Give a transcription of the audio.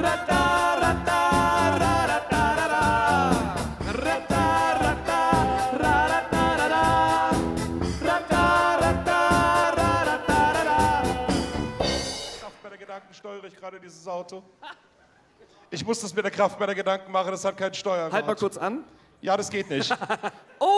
Kraft bei der Gedanken steuere ich gerade dieses Auto. Ich muss das mit der Kraft bei der Gedanken machen, das hat keinen Steuergrad. Halt mal kurz an. Ja, das geht nicht. Oh!